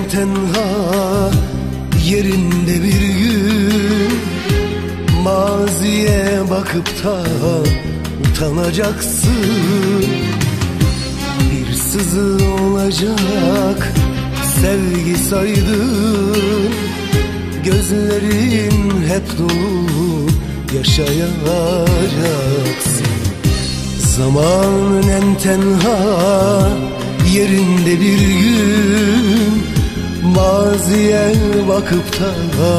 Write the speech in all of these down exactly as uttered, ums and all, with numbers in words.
tenha yerinde bir gün maziye bakıp da utanacaksın. Bir sızı olacak sevgi saydın, gözlerin hep dolu yaşayacaksın. Zamanın en tenha yerinde bir gün maziye bakıp da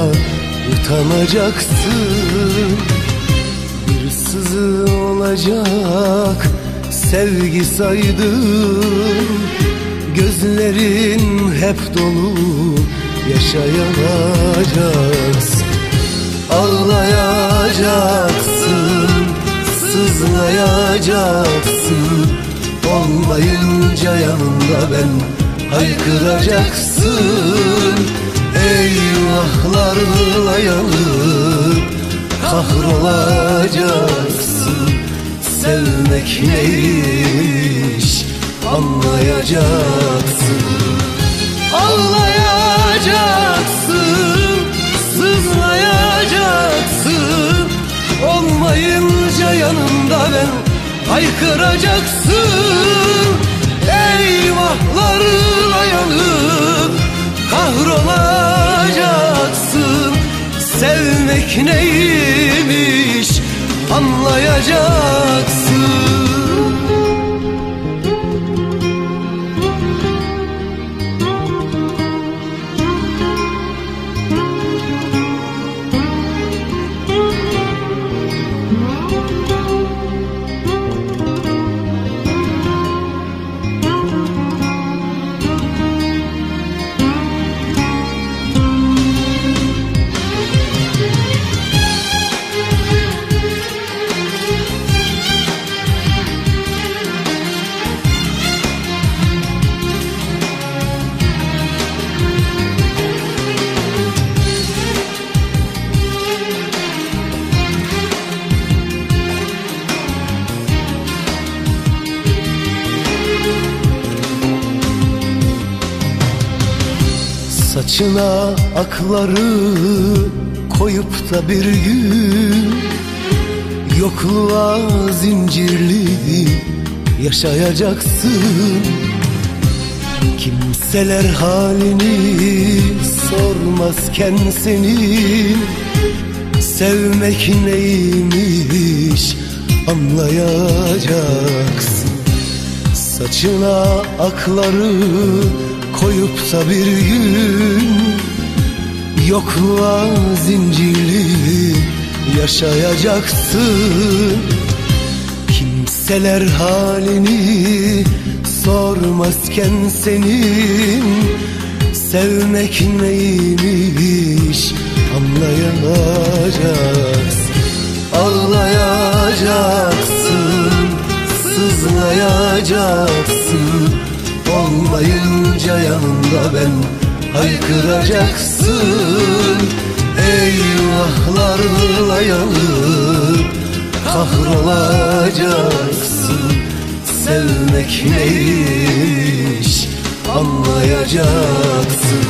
utanacaksın. Bir sızı olacak sevgi saydın, gözlerin hep dolu yaşayacaksın. Ağlayacaksın, sızlayacaksın, olmayınca yanında ben haykıracaksın. Eyvahlarla yanıp kahrolacaksın. Sevmek neymiş anlayacaksın. Ağlayacaksın, sızlayacaksın, olmayınca yanında ben haykıracaksın. Eyvahlarla yanıp kahrolacaksın. Sevmek neymiş anlayacaksın. Saçına akları koyup da bir gün yokluğa zincirli yaşayacaksın. Kimseler halini sormazken senin sevmek neymiş anlayacaksın. Saçına akları koyup da bir gün yokluğa zincirli yaşayacaksın. Kimseler halini sormazken senin sevmek neymiş anlayacaksın. Ağlayacaksın, sızlayacaksın, olmayınca yanında ben haykıracaksın. Eyvahlarla yanıp kahrolacaksın. Sevmek neymiş anlayacaksın.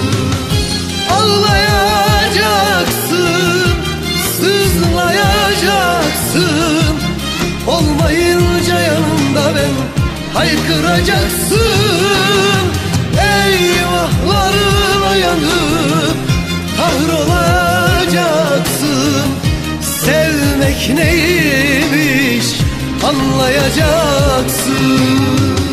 Ağlayacaksın, sızlayacaksın, olmayınca yanında ben haykıracaksın. Eyvahlarla yanıp kahrolacaksın. Sevmek neymiş anlayacaksın.